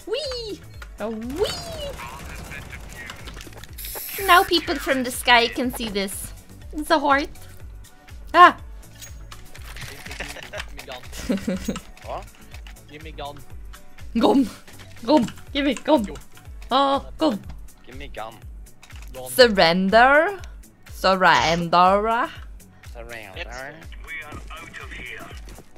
Whee! A whee! Now people from the sky can see this. It's a heart. Ah! What? Give me gun. Gun! Gun! Give me gun! Oh, gun! Give me gun. Gun. Surrender? Surrender? Surrender. We are out of here.